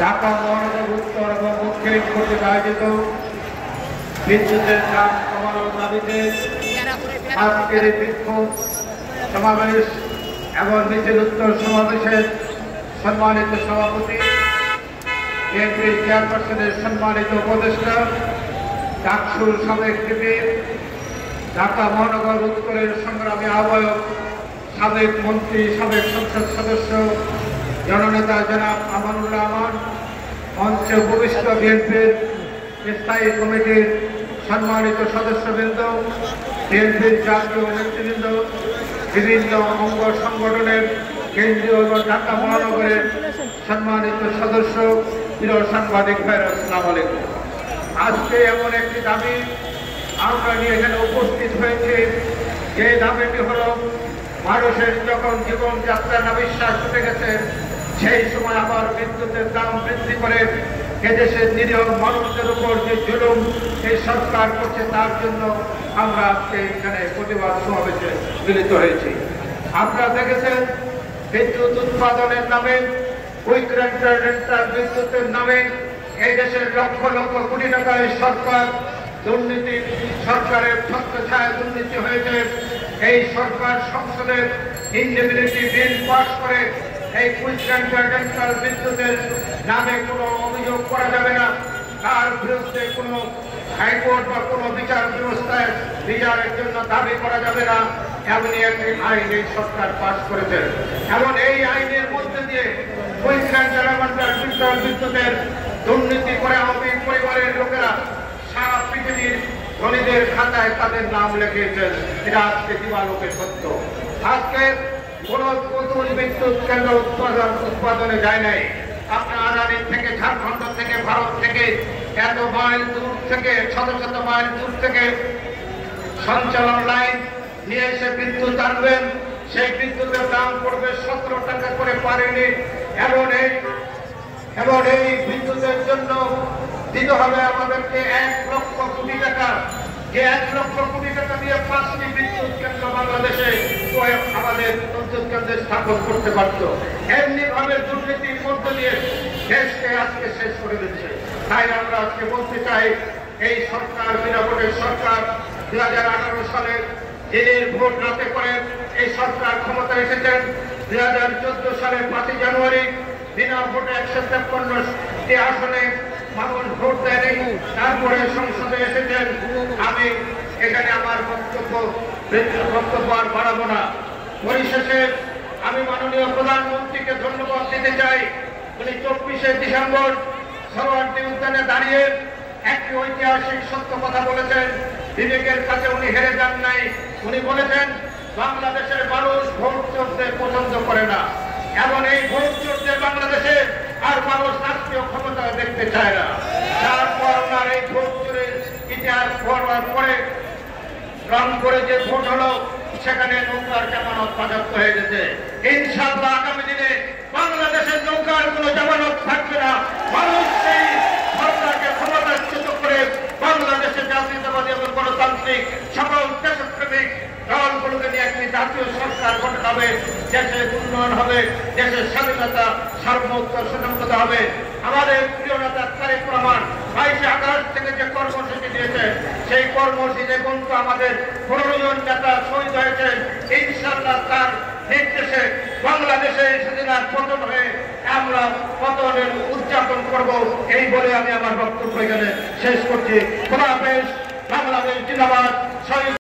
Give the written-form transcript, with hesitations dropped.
ঢাকা মহানগর উত্তর এবং দক্ষিণ কর্তৃক আয়োজিত বিদ্যুতের দাম কমানোর দাবিতে আজকের বিক্ষোভ সমাবেশ এবং মিছিল উত্তর সমাবেশের সম্মানিত সভাপতি বিএনপি চেয়ারপারসনের সম্মানিত উপদেষ্টা ডাকসুর সাবেক ভিপি ঢাকা মহানগর উত্তরের সংগ্রামী আহ্বায়ক সাবেক মন্ত্রী সাবেক সংসদ সদস্য জননেতা জনাব আমানুর রহমান, মঞ্চে উপবিষ্ট বিএনপির স্থায়ী কমিটির সম্মানিত সদস্যবৃন্দ, বিএনপির জাতীয় নেতৃবৃন্দ, বিভিন্ন অঙ্গ সংগঠনের কেন্দ্রীয় এবং ঢাকা মহানগরের সম্মানিত সদস্য, প্রিয় সাংবাদিক ভাইরা, আসসালামু আলাইকুম। আজকে এমন একটি দাবি আমরা নিয়ে এখানে উপস্থিত হয়েছি, যে দাবিটি হল মানুষের যখন জীবনযাত্রা নাবিশ্বাস উঠে গেছে, সেই সময় আবার বিদ্যুতের দাম বৃদ্ধি করে এদেশের নিরীহ মানুষদের উপর যে জুলুম এই সরকার করছে, তার জন্য আমরা আজকে এখানে প্রতিবাদ সমাবেশে মিলিত হয়েছি। আপনারা দেখেছেন বিদ্যুৎ উৎপাদনের নামে, কুইক রেন্টাল বিদ্যুতের নামে এই দেশের লক্ষ লক্ষ কোটি টাকায় সরকার দুর্নীতি, সরকারের ছত্রছায়ায় দুর্নীতি হয়েছে। এই সরকার সংসদের ইনডিভিনিটি বিল পাস করে এই কুইক রেন্টাল বিদ্যুতের নামে কোনো অভিযোগ করা যাবে না, তার বিরুদ্ধে কোনো হাইকোর্ট বা কোনো বিচার ব্যবস্থায় বিচারের জন্য দাবি করা যাবে না, এমনই একটি আইন এই সরকার পাস করেছে। এমন এই আইনের মধ্যে দিয়ে কুইক রেন্টাল বিদ্যুতের দুর্নীতি করে আওয়ামী পরিবারের লোকেরা সারা পৃথিবীর ধনীদের খাতায় তাদের নাম লিখিয়েছেন। এটা আজকে দিবালোকে সত্য। আজকে কোন নতুন বিদ্যুৎ কেন্দ্র উৎপাদনে যায় নাই। আপনার আদানি থেকে, ঝাড়খণ্ড থেকে, ভারত থেকে, এত মাইল দূর থেকে, শত শত মাইল দূর থেকে সঞ্চালন লাইন নিয়ে এসে বিদ্যুৎ আনবেন, সেই বিদ্যুতের দাম পড়বে 17 টাকা করে পারেনি। এমন এই বিদ্যুতের জন্য দিতে হবে আমাদেরকে 1 লক্ষ কোটি টাকা, যে 1 লক্ষ কোটি টাকা দিয়ে 5টি বিদ্যুৎ কেন্দ্র বাংলাদেশে আমাদের বিদ্যুৎ কেন্দ্রে স্থাপন করতে পারত। এমনি ভাবে দুর্নীতির মধ্য দিয়ে দেশকে আজকে শেষ করে দিচ্ছে। তাই আমরা আজকে বলতে চাই, এই সরকার বিনা ভোটের সরকার। 2018 সালে দিনের ভোট রাতে করে এই সরকার ক্ষমতা এসেছেন। 2014 সালের 5 জানুয়ারি বিনা ভোটে 153টি আসনে মানুষ ভোট দেয়নি, তারপরে সংসদে এসেছেন। আমি এখানে আমার বক্তব্য আর বাড়াবো না। পরিশেষে আমি মাননীয় প্রধানমন্ত্রীকে ধন্যবাদ দিতে চাই। উনি 24শে ডিসেম্বর সরোয়ার্দী উদ্যানে দাঁড়িয়ে একটি ঐতিহাসিক সত্য কথা বলেছেন। বিবেকের কাছে উনি হেরে যান নাই। উনি বলেছেন, বাংলাদেশের মানুষ ভোট চোরদের পছন্দ করে না, এমন এই ভোট চোরদের বাংলাদেশে আর মানুষ রাষ্ট্রীয় ক্ষমতা দেখতে চায় না। তারপর ওনার এই ভোট চোরের ইতিহাস পড়ার পরে রং করে যে ভোট হলো, সেখানে নৌকার জামানত বাজেয়াপ্ত হয়ে গেছে। ইনশাআল্লাহ আগামী দিনে বাংলাদেশের নৌকার কোনো জামানত থাকবে না। মানুষ সেই সরকারকে ক্ষমতাচ্যুত করে বাংলাদেশের জাতীয়তাবাদী এবং গণতান্ত্রিক সকল দেশপ্রেমিক দলগুলোকে নিয়ে একটি জাতীয় সরকার গঠন হবে, দেশের উন্নয়ন হবে, দেশের স্বাধীনতা সার্বভৌমত্ব সুসংহত হবে। আমাদের প্রিয় নেতা তারেক রহমান 22শে আগস্ট থেকে যে কর্মসূচি দিয়েছে, সেই কর্মসূচিতে কিন্তু আমাদের 15 জন নেতা শহীদ হয়েছেন। ইনশাআল্লাহ তার নির্দেশে বাংলাদেশে সেদিন আর পতন হয়ে আমরা পতনের উদযাপন করব, এই বলে আমি আমার বক্তব্য এখানে শেষ করছি। খোদা হাফেজ। বাংলাদেশ জিন্দাবাদ।